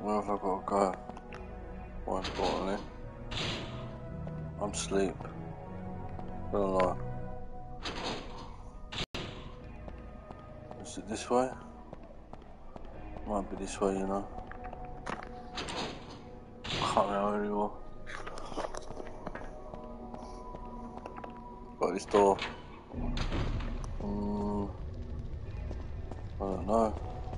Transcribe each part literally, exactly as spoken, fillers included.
Where have I got to go? More importantly, I'm asleep. Don't lie. Is it this way? Might be this way, you know. I can't remember anymore. Got this door. Mm, I don't know.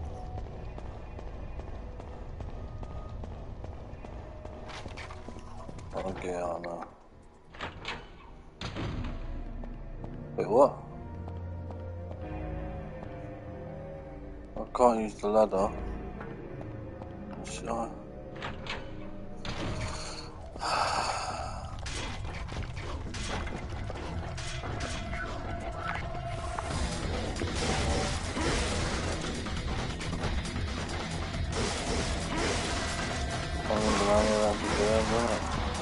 I don't get out now. Wait, what? I can't use the ladder. Should I? I'm going to run around the game, right?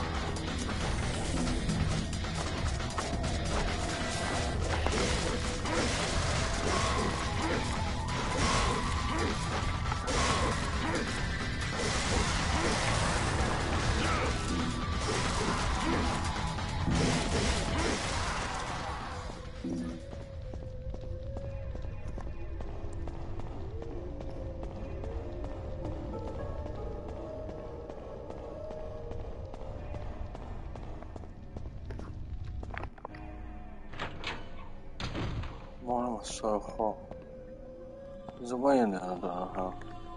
Why am I so hot? There's a way in there, I don't know how.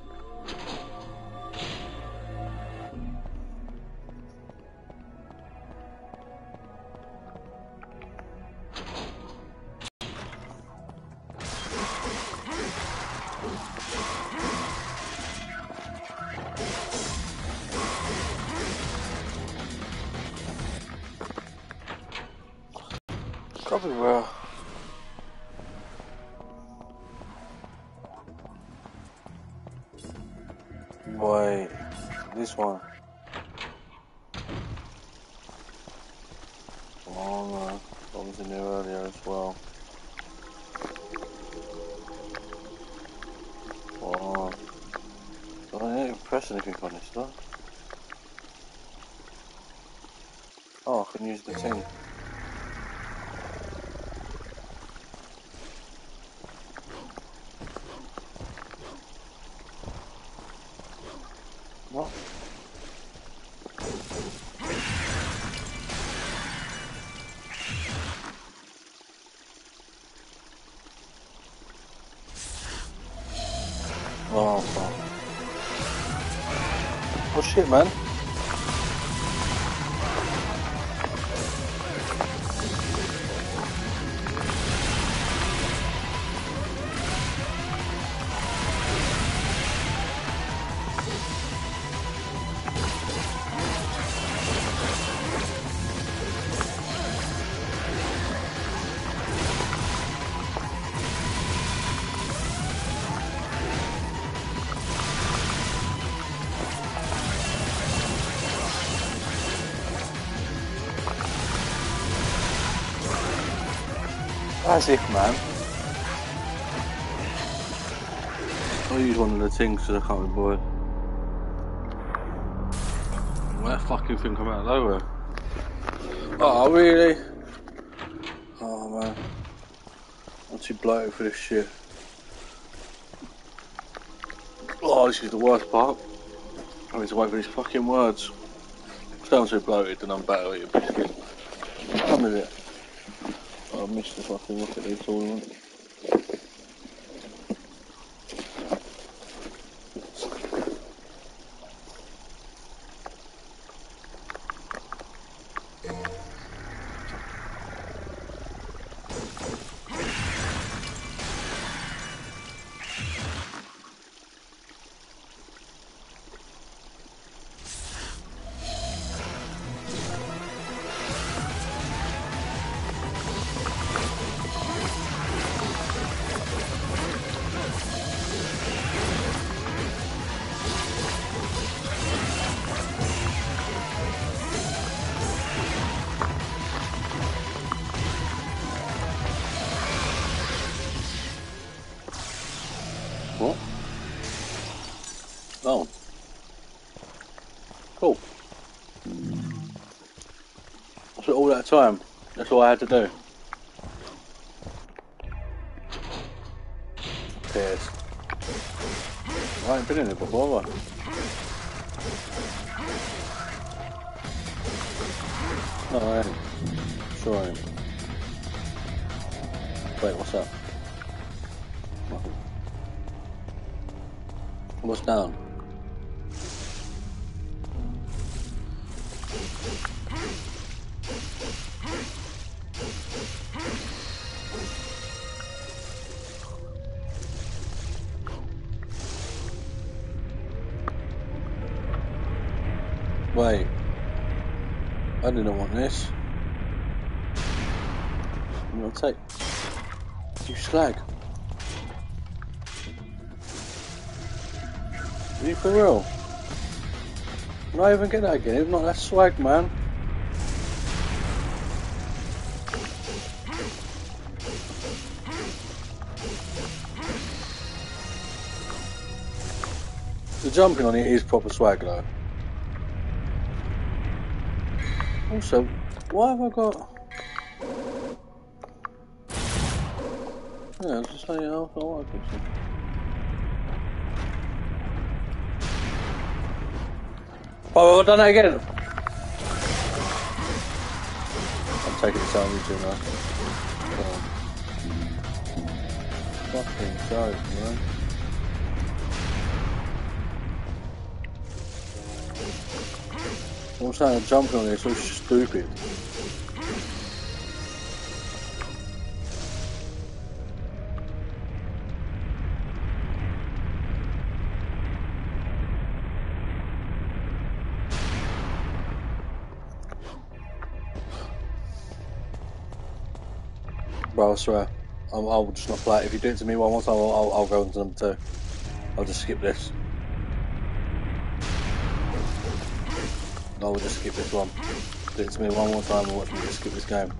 Probably where. Wait, this one. Oh no, I was in there earlier as well. Oh, I didn't press anything on this though. Oh, I can use the thing. What? Oh, fuck. Oh shit, man. As if, man. I'll use one of the things because I can't be bothered. Where that fucking thing come out of nowhere? Oh, really? Oh, man. I'm too bloated for this shit. Oh, this is the worst part. I need to wait for these fucking words. If I'm too bloated, then I'm better at your biscuit. Come with it. Oh, I missed the fucking look at this tournament. What? Oh. Cool. So all that time, that's all I had to do. Pissed. I ain't been in it before, have I? No, I ain't. Sure I ain't. Wait, what's up? What's down? Wait. I didn't want this. I'm gonna take... You slag. Are you for real? Not even get that again, if not, that's swag, man. The jumping on it is proper swag though. Also, why have I got... Yeah, just say, oh, I want to do Oh, I've done it again! I'm taking this on YouTube now. Oh. Fucking joke, man. I'm saying jumping on it is so stupid. Bro, I swear, I'll, I'll just not play it. If you do it to me one more time, I'll, I'll, I'll go on to number two. I'll just skip this. No, we'll just skip this one. Do it to me one more time and watch me just skip this game.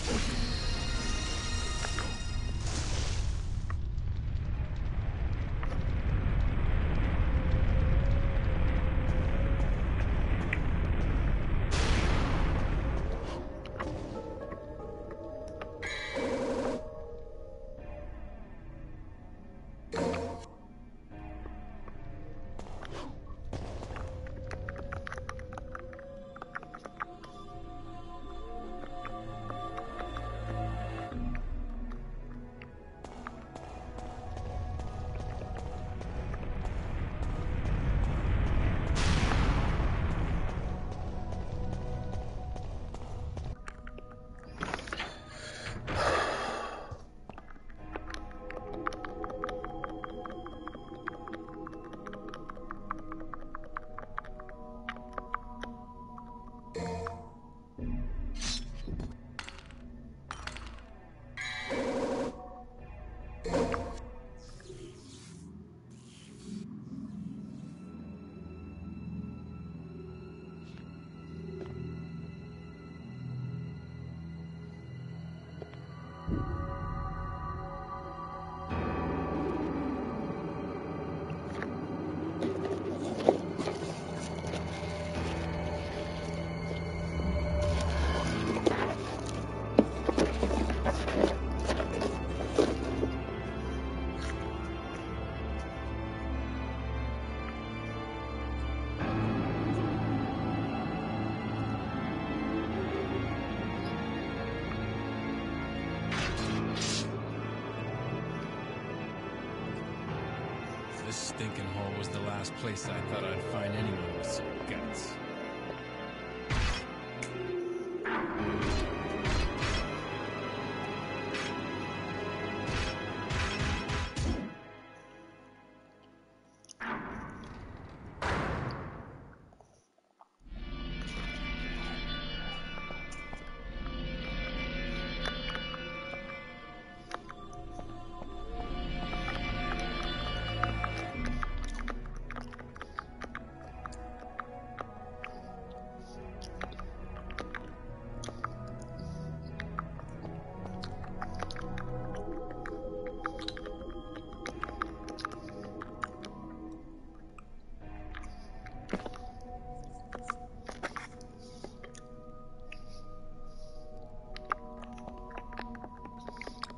This stinking hole was the last place I thought I'd find anyone with some guts.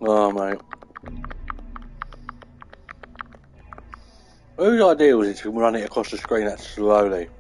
Oh, mate. Whose idea was it to run it across the screen that slowly?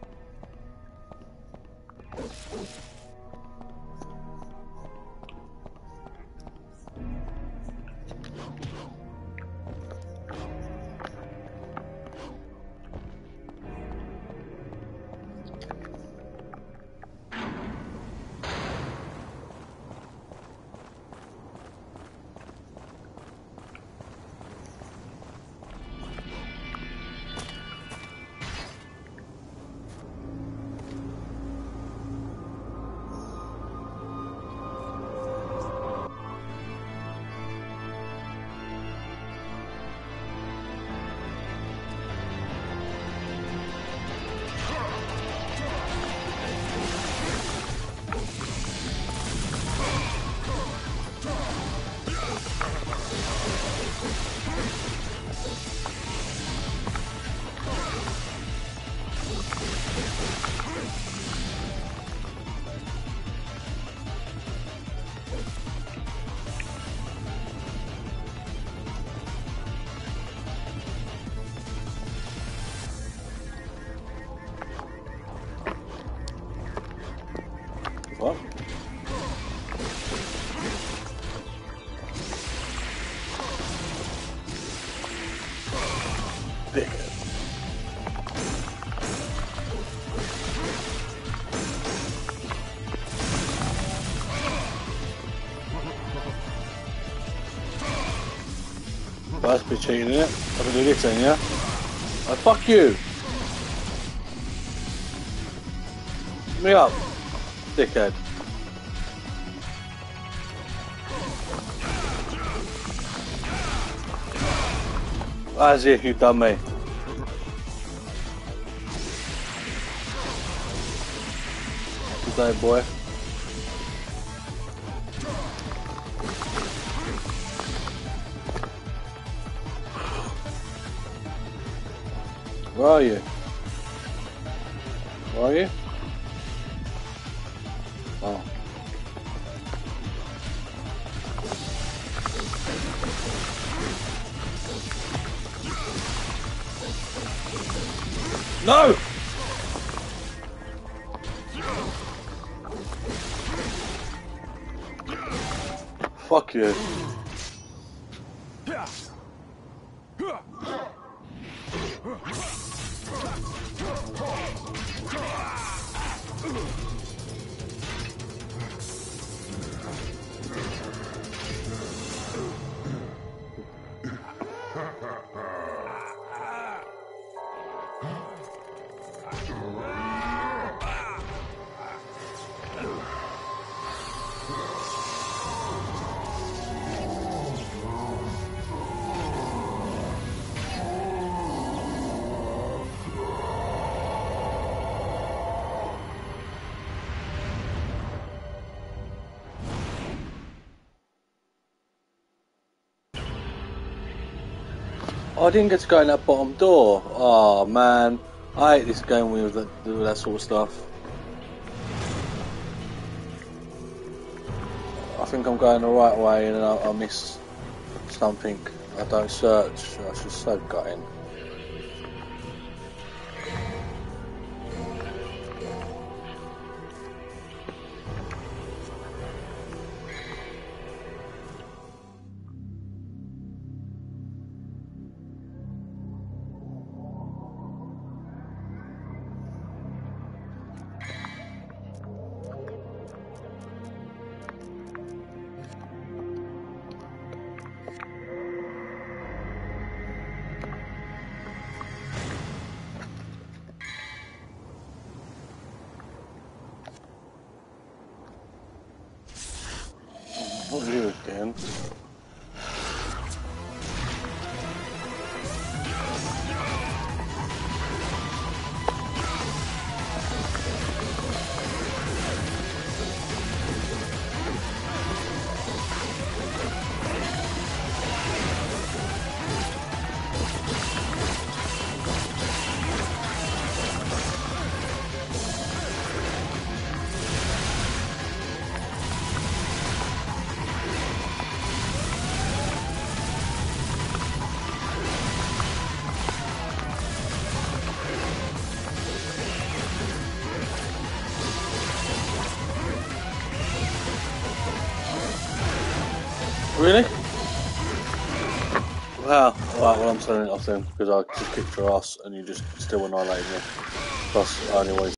What? Dickhead. Well, that's a bit cheating, isn't it? I can do this then, yeah? Oh, fuck you! Get me up, dickhead. As if you've done me. Good day, boy. Where are you? Where are you? Oh. No! Fuck you. Oh, I didn't get to go in that bottom door. Oh man, I hate this game with that, with that sort of stuff. I think I'm going the right way and I, I miss something. I don't search. I should so gutting. Not you again. Really? Wow. Right, well, I'm turning it off then because I just kicked your ass and you just still annihilated me. Plus, I only wasted